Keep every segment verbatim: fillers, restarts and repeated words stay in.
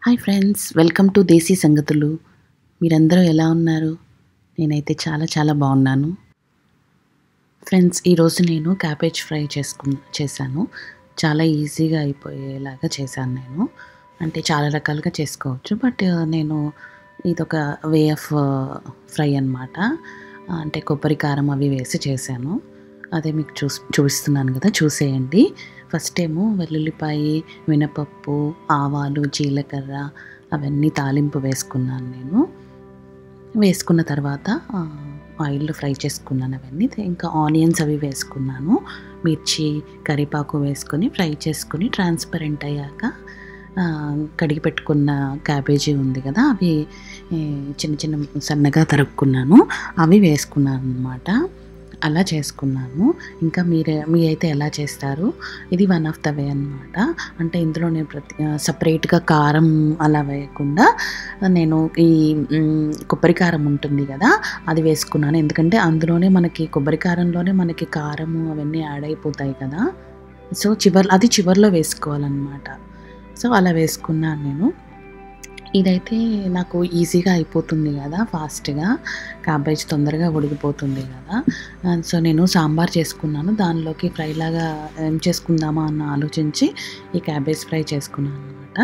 Hi friends, welcome to Desi Sangathulu. మీరందరూ ఎలా ఉన్నారు? నేనైతే చాలా చాలా బాగున్నాను. ఫ్రెండ్స్, ఈరోజు నేను క్యాబేజ్ ఫ్రై చేసుకు చేశాను. చాలా ఈజీగా అయిపోయేలాగా చేశాను నేను. అంటే చాలా రకాలుగా చేసుకోవచ్చు, బట్ నేను ఇదొక వే ఆఫ్ ఫ్రై అనమాట. అంటే కొబ్బరి కారం అవి వేసి చేశాను. అదే మీకు చూ చూపిస్తున్నాను కదా, చూసేయండి. ఫస్ట్ ఏమో వెల్లుల్లిపాయి, మినపప్పు, ఆవాలు, జీలకర్ర అవన్నీ తాలింపు వేసుకున్నాను నేను. వేసుకున్న తర్వాత ఆయిల్లో ఫ్రై చేసుకున్నాను అవన్నీ. ఇంకా ఆనియన్స్ అవి వేసుకున్నాను, మిర్చి, కరివేపాకు వేసుకొని ఫ్రై చేసుకొని ట్రాన్స్పరెంట్ అయ్యాక కడిగి పెట్టుకున్న క్యాబేజీ ఉంది కదా, అవి చిన్న చిన్న సన్నగా తరుక్కున్నాను, అవి వేసుకున్నాను అనమాట. అలా చేసుకున్నాను. ఇంకా మీరే మీ అయితే ఎలా చేస్తారు? ఇది వన్ ఆఫ్ ద వే అనమాట. అంటే ఇందులో నేను ప్రతి సపరేట్గా కారం అలా వేయకుండా నేను ఈ కొబ్బరి కారం ఉంటుంది కదా, అది వేసుకున్నాను. ఎందుకంటే అందులోనే మనకి కొబ్బరి కారంలోనే మనకి కారము అవన్నీ యాడ్ అయిపోతాయి కదా. సో చివరి అది చివరిలో వేసుకోవాలన్నమాట. సో అలా వేసుకున్నాను నేను. ఇదైతే నాకు ఈజీగా అయిపోతుంది కదా, ఫాస్ట్గా క్యాబేజ్ తొందరగా ఉడికిపోతుంది కదా. సో నేను సాంబార్ చేసుకున్నాను. దానిలోకి ఫ్రై లాగా ఏం చేసుకుందామా అన్న ఆలోచించి ఈ క్యాబేజ్ ఫ్రై చేసుకున్నాను అనమాట.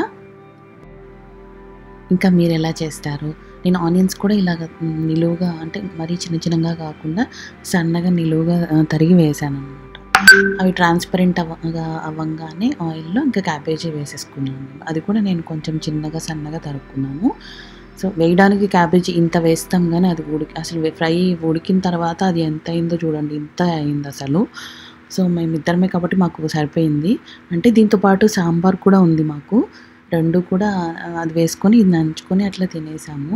ఇంకా మీరు ఎలా చేస్తారు? నేను ఆనియన్స్ కూడా ఇలాగ నిలువుగా, అంటే మరీ చిన్న చిన్నగా కాకుండా సన్నగా నిలువుగా తరిగి వేసాను అనమాట. అవి ట్రాన్స్పరెంట్ అవ్వగా అవ్వగానే ఆయిల్లో ఇంకా క్యాబేజీ వేసేసుకున్నాను. అది కూడా నేను కొంచెం చిన్నగా సన్నగా తరుక్కున్నాను. సో వేయడానికి క్యాబేజీ ఇంత వేస్తాం కానీ అది ఉడికి అసలు ఫ్రై ఉడికిన తర్వాత అది ఎంత అయిందో చూడండి, ఇంత అయింది అసలు. సో మేమిద్దరమే కాబట్టి మాకు సరిపోయింది. అంటే దీంతోపాటు సాంబార్ కూడా ఉంది మాకు. రెండు కూడా అది వేసుకొని ఇది నంచుకొని అట్లా తినేసాము.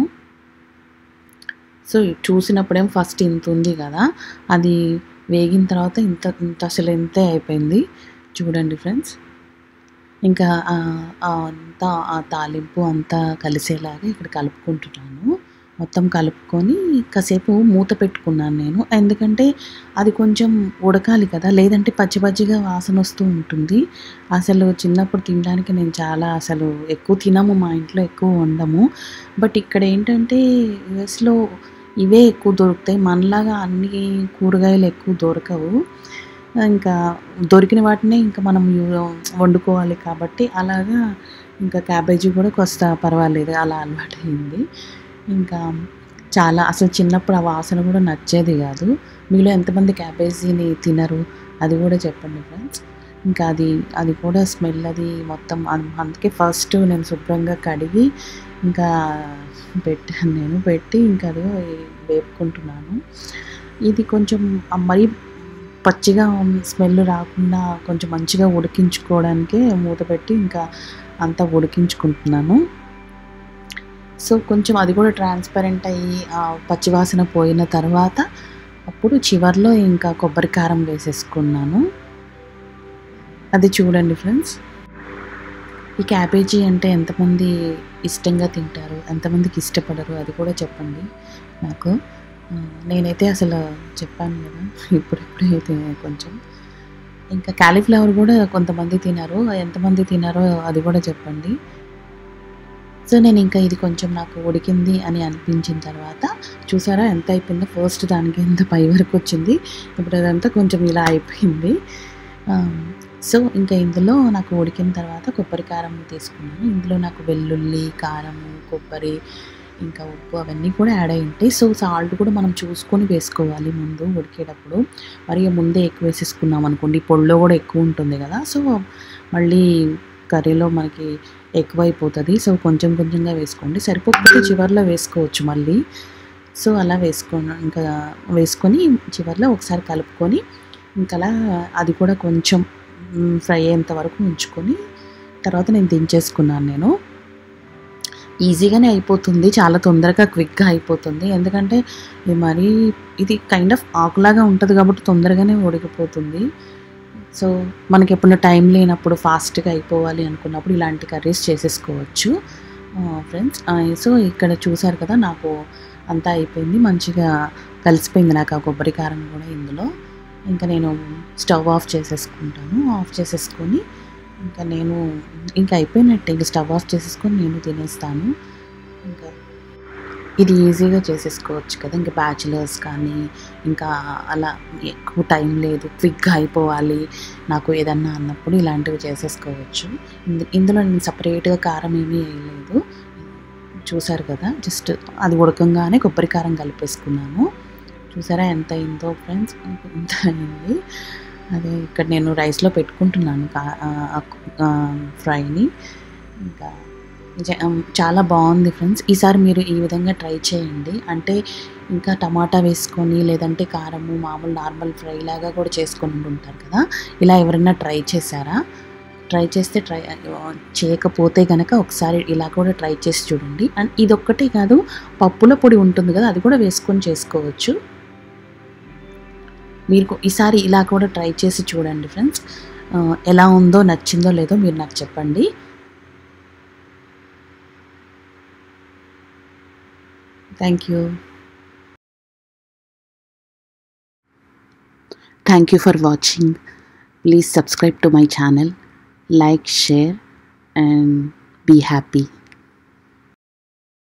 సో చూసినప్పుడేమో ఫస్ట్ ఇంత ఉంది కదా, అది వేగిన తర్వాత ఇంత ఇంత అసలు ఇంతే అయిపోయింది. చూడండి ఫ్రెండ్స్. ఇంకా అంతా ఆ తాలింపు అంతా కలిసేలాగా ఇక్కడ కలుపుకుంటున్నాను. మొత్తం కలుపుకొని కాసేపు మూత పెట్టుకున్నాను నేను. ఎందుకంటే అది కొంచెం ఉడకాలి కదా, లేదంటే పచ్చి పచ్చిగా వాసన వస్తూ ఉంటుంది. అసలు చిన్నప్పుడు తినడానికి నేను చాలా అసలు ఎక్కువ తినము, మా ఇంట్లో ఎక్కువ వండము. బట్ ఇక్కడ ఏంటంటే యూఎస్లో ఇవే ఎక్కువ దొరుకుతాయి. మనలాగా అన్ని కూరగాయలు ఎక్కువ దొరకవు. ఇంకా దొరికిన వాటినే ఇంకా మనం వండుకోవాలి కాబట్టి అలాగా ఇంకా క్యాబేజీ కూడా కొస్త పర్వాలేదు, అలా అలవాటు అయింది. ఇంకా చాలా అసలు చిన్నప్పుడు ఆ వాసన కూడా నచ్చేది కాదు. మీలో ఎంతమంది క్యాబేజీని తినరు అది కూడా చెప్పండి ఫ్రెండ్స్. ఇంకా అది అది కూడా స్మెల్ అది మొత్తం అందుకే ఫస్ట్ నేను శుభ్రంగా కడిగి ఇంకా పెట్టాను నేను. పెట్టి ఇంకా అది వేపుకుంటున్నాను. ఇది కొంచెం మరీ పచ్చిగా స్మెల్ రాకుండా కొంచెం మంచిగా ఉడికించుకోవడానికే మూత పెట్టి ఇంకా అంతా ఉడికించుకుంటున్నాను. సో కొంచెం అది కూడా ట్రాన్స్పరెంట్ అయ్యి పచ్చివాసన పోయిన తర్వాత అప్పుడు చివర్లో ఇంకా కొబ్బరి కారం వేసేసుకున్నాను. అది చూడండి ఫ్రెండ్స్. ఈ క్యాబేజీ అంటే ఎంతమంది ఇష్టంగా తింటారు, ఎంతమందికి ఇష్టపడరు అది కూడా చెప్పండి నాకు. నేనైతే అసలు చెప్పాను కదా ఇప్పుడిప్పుడైతే కొంచెం. ఇంకా కాలీఫ్లవర్ కూడా కొంతమంది తినరు, ఎంతమంది తినారో అది కూడా చెప్పండి. సో నేను ఇంకా ఇది కొంచెం నాకు ఉడికింది అని అనిపించిన తర్వాత చూసారా ఎంత అయిపోయిందో. ఫస్ట్ దానికి ఎంత పై వరకు వచ్చింది, ఇప్పుడు అదంతా కొంచెం ఇలా అయిపోయింది. సో ఇంకా ఇందులో నాకు ఉడికిన తర్వాత కొబ్బరి కారం తీసుకున్నాను. ఇందులో నాకు వెల్లుల్లి, కారము, కొబ్బరి, ఇంకా ఉప్పు అవన్నీ కూడా యాడ్ అయి ఉంటాయి. సో సాల్ట్ కూడా మనం చూసుకొని వేసుకోవాలి ముందు ఉడికేటప్పుడు. మరి ముందే ఎక్కువ వేసేసుకున్నాం అనుకోండి, పొడిలో కూడా ఎక్కువ ఉంటుంది కదా, సో మళ్ళీ కర్రీలో మనకి ఎక్కువైపోతుంది. సో కొంచెం కొంచెంగా వేసుకోండి, సరిపోకపోతే చివరిలో వేసుకోవచ్చు మళ్ళీ. సో అలా వేసుకొని ఇంకా వేసుకొని చివరిలో ఒకసారి కలుపుకొని ఇంకలా అది కూడా కొంచెం ఫ్రై అయ్యేంత వరకు ఉంచుకొని తర్వాత నేను దించేసుకున్నాను నేను. ఈజీగానే అయిపోతుంది, చాలా తొందరగా క్విక్గా అయిపోతుంది. ఎందుకంటే ఇది మరీ ఇది కైండ్ ఆఫ్ ఆకులాగా ఉంటుంది కాబట్టి తొందరగానే ఉడికిపోతుంది. సో మనకి ఎప్పుడైనా టైం లేనప్పుడు ఫాస్ట్గా అయిపోవాలి అనుకున్నప్పుడు ఇలాంటి కర్రీస్ చేసేసుకోవచ్చు ఫ్రెండ్స్. సో ఇక్కడ చూసారు కదా, నాకు అంతా అయిపోయింది, మంచిగా కలిసిపోయింది నాకు ఆ కొబ్బరి కారం కూడా ఇందులో. ఇంకా నేను స్టవ్ ఆఫ్ చేసేసుకుంటాను. ఆఫ్ చేసేసుకొని ఇంకా నేను ఇంకా అయిపోయినట్టే, ఇంక స్టవ్ ఆఫ్ చేసేసుకొని నేను తినేస్తాను. ఇంకా ఇది ఈజీగా చేసేసుకోవచ్చు కదా, ఇంకా బ్యాచిలర్స్ కానీ ఇంకా అలా ఎక్కువ టైం లేదు, క్విక్గా అయిపోవాలి నాకు ఏదన్నా అన్నప్పుడు ఇలాంటివి చేసేసుకోవచ్చు. ఇందు ఇందులో నేను సపరేట్గా కారం ఏమీ వేయలేదు, చూసారు కదా, జస్ట్ అది ఉడకంగానే కొబ్బరి కారం కలిపేసుకున్నాను. చూసారా ఎంత అయిందో ఫ్రెండ్స్, ఇంత అయింది. అదే ఇక్కడ నేను రైస్లో పెట్టుకుంటున్నాను కా ఫ్రైని. ఇంకా చాలా బాగుంది ఫ్రెండ్స్, ఈసారి మీరు ఈ విధంగా ట్రై చేయండి. అంటే ఇంకా టమాటా వేసుకొని లేదంటే కారము మామూలు నార్మల్ ఫ్రై లాగా కూడా చేసుకొని ఉంటారు కదా, ఇలా ఎవరైనా ట్రై చేశారా? ట్రై చేస్తే ట్రై చేయకపోతే కనుక ఒకసారి ఇలా కూడా ట్రై చేసి చూడండి. అండ్ ఇదొక్కటే కాదు, పప్పుల పొడి ఉంటుంది కదా, అది కూడా వేసుకొని చేసుకోవచ్చు. మీరు ఈసారి ఇలా కూడా ట్రై చేసి చూడండి ఫ్రెండ్స్, ఎలా ఉందో నచ్చిందో లేదో మీరు నాకు చెప్పండి. Thank you thank you for watching. Please subscribe to my channel, like, share and be happy.